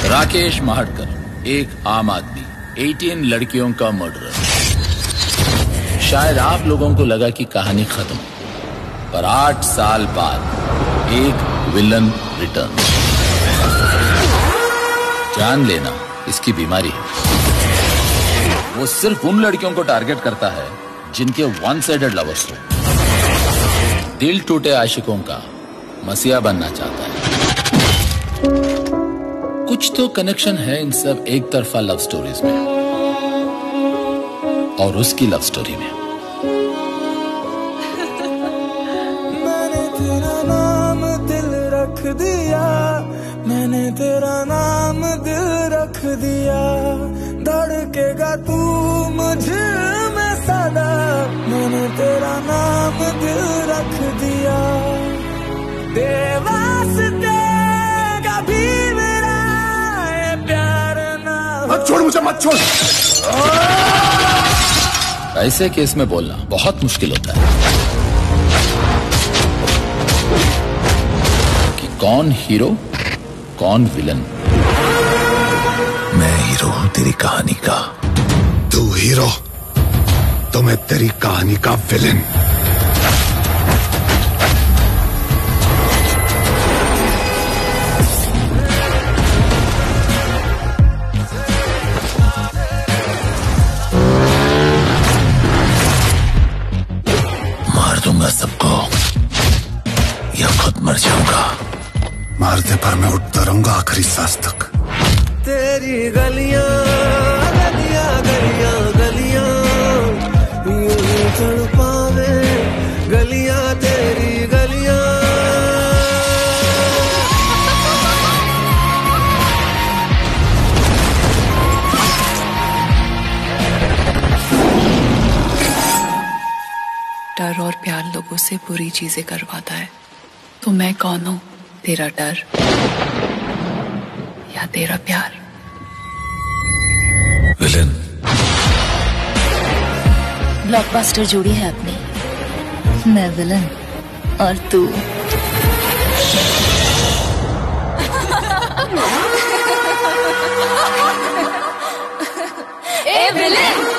राकेश महाड़कर, एक आम आदमी, 18 लड़कियों का मर्डरर। शायद आप लोगों को लगा कि कहानी खत्म, पर 8 साल बाद एक विलन रिटर्न। जान लेना इसकी बीमारी है। वो सिर्फ उन लड़कियों को टारगेट करता है जिनके वन साइडेड लवर्स हो। दिल टूटे आशिकों का मसीहा बनना चाहता है। कुछ तो कनेक्शन है इन सब एक तरफा लव स्टोरीज में और उसकी लव स्टोरी में। मैंने तेरा नाम दिल रख दिया, मैंने तेरा नाम दिल रख दिया, धड़केगा तू मुझे में सदा, मैंने तेरा नाम दिल रख दिया। देवास्ते कभी मेरा ये प्यार ना हो। मत छोड़ मुझे, मत छोड़। ऐसे केस में बोलना बहुत मुश्किल होता है कि कौन हीरो कौन विलन। मैं हीरो हूं तेरी कहानी का। तू हीरो तो मैं तेरी कहानी का विलन। मार दूंगा सबको या खुद मर जाऊंगा। मारते पर मैं उठता रहूंगा आखिरी सांस तक। तेरी गलियां गलियां गलियां गलियां यूं ही तड़पावे, गलियां तेरी गलियां। डर और प्यार लोगों से बुरी चीजें करवाता है, तो मैं कौन हूं? तेरा डर या तेरा प्यार? विलन। ब्लॉकबस्टर जोड़ी है अपनी, मैं विलन और तू। ए विलन।